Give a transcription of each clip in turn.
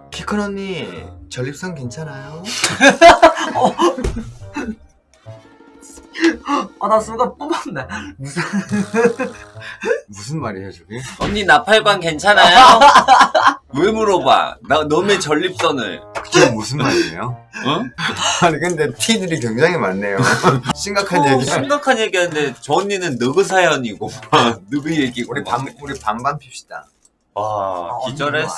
키 큰 언니 전립선 괜찮아요? 나 순간 뿜었네. 무슨 말이에요 저게? 언니 나팔관 괜찮아요? 왜 물어봐? 나 너의 전립선을. 그게 무슨 말이에요? 어? 아니 근데 티들이 굉장히 많네요. 심각한 얘기. 심각한 얘기하는데 저 언니는 너그 사연이고 너그 얘기고. 우리 반반 핍시다. 와 기절했어.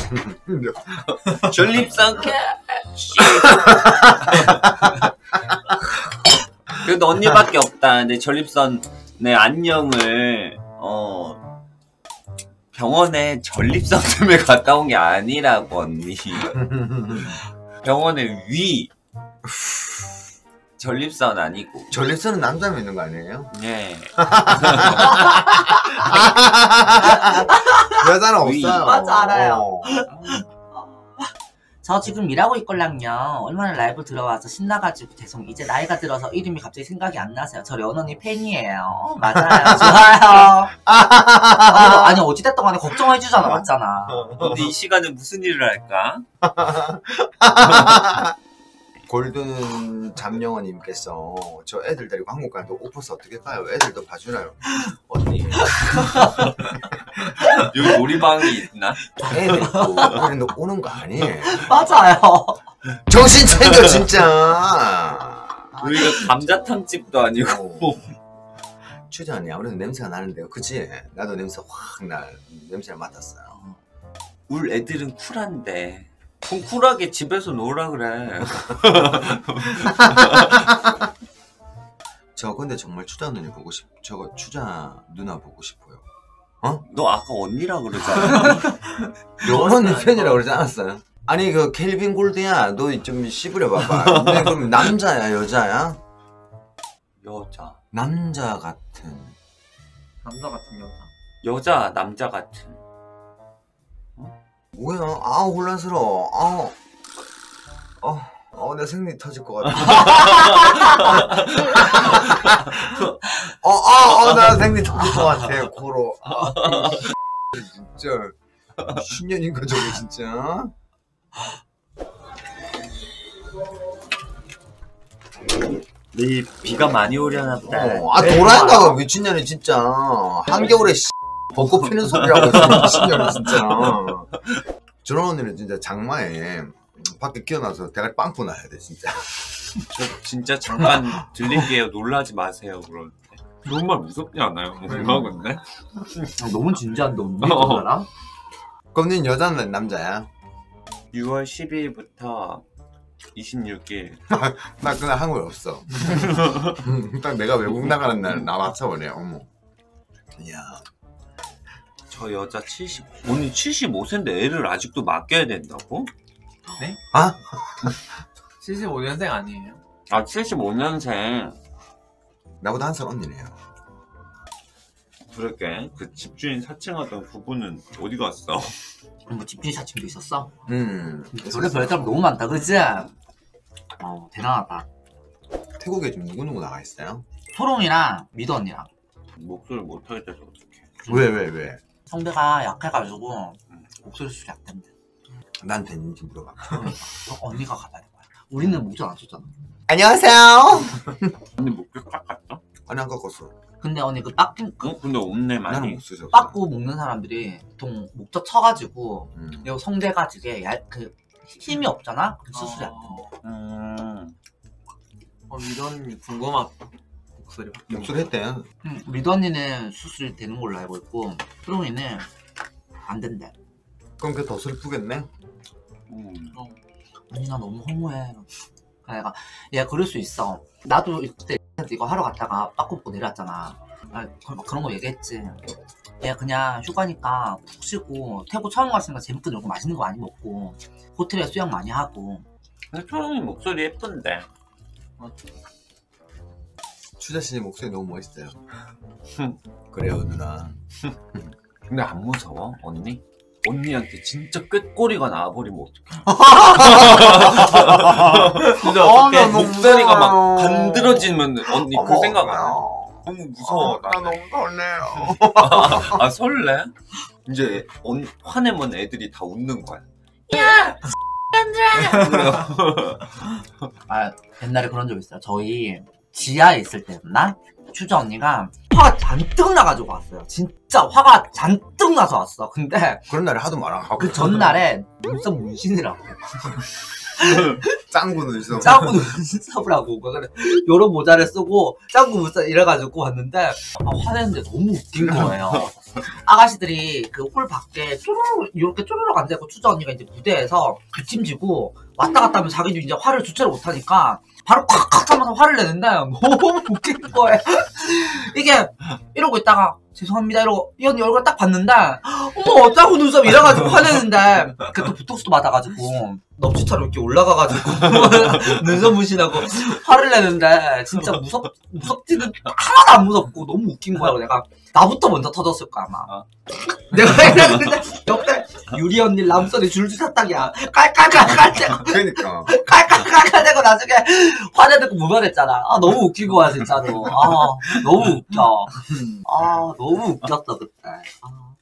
전립선 그래도 언니밖에 없다. 내 전립선의 안녕을 병원에 전립선 때문에 갔다 온 게 아니라고 언니. 병원에 위 전립선 아니고. 전립선은 남자면 있는 거 아니에요? 네. 여자는 없어요. 맞아, 알아요. 저 지금 일하고 있걸랑요. 얼마나 라이브 들어와서 신나가지고 계속 이제 나이가 들어서 이름이 갑자기 생각이 안 나세요. 저 련언니 팬이에요. 맞아요. 좋아요. 아니 어찌됐든 간에 걱정해주잖아. 맞잖아. 근데 이 시간에 무슨 일을 할까? 골든 잠영어님께서 저 애들 데리고 한국 가는데 오퍼스 어떻게 가요? 애들도 봐주나요? 언니 여기 놀이방이 있나? 애들도 우리는 오는 거 아니에요? 맞아요. 정신 챙겨 진짜. 우리가 감자탕집도 아니고. 추자 언니 아무래도 냄새가 나는데요, 그치? 나도 냄새 확 나. 냄새를 맡았어요. 우리 애들은 쿨한데 그럼 쿨하게 집에서 놀아 그래. 저 근데 정말 추자 언니 보고 저거 추자 누나 보고 싶어요. 너 아까 언니라 그러잖아. 언니 팬이라고 그러지 않았어요? 아니 그 켈빈 골드야, 너 좀 씹으려 봐봐. 근데 그럼 남자야 여자야? 여자. 남자 같은. 남자 같은 여자. 여자 남자 같은. 뭐야? 아 혼란스러워. 내 생리 터질 것 같아. 나 생리 터질 것 같아. 코로. 진짜 신년인가 저게 진짜. 내일 비가 많이 오려나 보다. 도라인가 봐 미친년이 진짜. 한겨울에 벚꽃 피는 소리라고 했어 미친년이 진짜. 저런 언니는 진짜 장마에 밖에 끼어나서 대가리 빵꾸 나야 돼 진짜. 저 진짜 잠깐 들릴게요. 놀라지 마세요. 그러는데. 정말 무섭지 않아요? 뭔가 근데? 너무 진지한데 언니 나랑? 그럼 넌 여자는 남자야? 6월 12일부터 26일. 나 그날 한국에 없어. 딱 내가 외국 나가는 날 나 맞춰보네. 어머. 이야. 저 여자 70. 언니 75세인데 애를 아직도 맡겨야 된다고? 네? 아? 75년생 아니에요? 아 75년생. 나보다 한 살 언니네요. 그러게 그 집주인 사칭하던 그분은 어디 갔어? 뭐 집주인 사칭도 있었어? 그래서 별의 사람 너무 많다 그치? 대단하다. 태국에 지금 누구누구 나가 있어요? 토롱이랑 미도 언니랑. 목소리 못하게 돼서 어떡해. 왜? 성대가 약해가지고 목소리 수준이 약된대. 난 됐는지 물어봐. 언니가 가봐야 될 거야. 우리는 목소리 안 썼잖아. 안녕하세요. 언니 목소리 깎았어? 아니 안 깎았어. 근데 언니 그 빡긴 근데 없네 많이. 나는 못 쓰죠. 빡고 먹는 사람들이 보통 목젖 쳐가지고 그리고 성대가 되게 힘이 없잖아? 그럼 수술이 안 된대. 이런 궁금하다. 목소리 했대요. 미도 언니는 수술이 되는 걸로 알고 있고 토롱이는 안 된대. 그럼 그게 더 슬프겠네? 언니 나 너무 허무해. 내가 얘 그럴 수 있어. 나도 그때 이거 하러 갔다가 빠꾸 먹고 내려왔잖아. 그런 거 얘기했지. 얘 그냥 휴가니까 푹 쉬고 태국 처음 갔으니까 재밌게 놀고 맛있는 거 많이 먹고 호텔에 수영 많이 하고. 근데 초롱이 목소리 예쁜데. 추자씨 목소리 너무 멋있어요. 그래요 누나. 근데 안 무서워 언니? 언니한테 진짜 꾀꼬리가 나와버리면 어떡해. 진짜 어떡해. 목소리가 막 간드러지면 언니 그 생각 안 해? 너무 무서워. 나 너무 설레요. 아 설레? 이제 화내면 애들이 다 웃는 거야. 아 옛날에 그런 적 있어요. 저희 지하에 있을 때였나? 추자 언니가 화가 잔뜩 나가지고 왔어요. 진짜 화가 잔뜩 나서 왔어. 근데 그런 날에 하도 말안 하고. 그 전날에 눈썹 문신이라고 짱구 눈썹. 짱구 눈썹을 하고 그래 요런 모자를 쓰고 짱구 눈썹 이래가지고 왔는데 화내는데 너무 웃긴 거예요. 아가씨들이 그 홀 밖에 쪼르르 이렇게 쪼르륵 앉아있고 추자 언니가 이제 무대에서 기침지고 왔다 갔다 하면 자기도 이제 화를 주체를 못하니까 바로 콱콱 하면서 화를 내는데 너무 웃긴 거예요. 이게 이러고 있다가 죄송합니다 이러고 이 언니 얼굴 딱 봤는데 어머 짱구 눈썹 이래가지고 화내는데 그 또 보톡스도 맞아가지고 넙치처럼 이렇게 올라가가지고 눈썹 문신하고 화를 내는데 진짜 무섭지는 하나도 안 무섭고 너무 웃긴 거야. 내가 나부터 먼저 터졌을 거야 아마. 내가 이랬는데 옆에 유리 언니 람소리 줄줄 샀다기야. 깔깔깔깔 그러니까. 깔깔깔깔 대고 나중에 화내듣고 무관했잖아. 아 너무 웃긴 거야 진짜로. 아 너무 웃겨. 아 너무 웃겼어 그때. 아.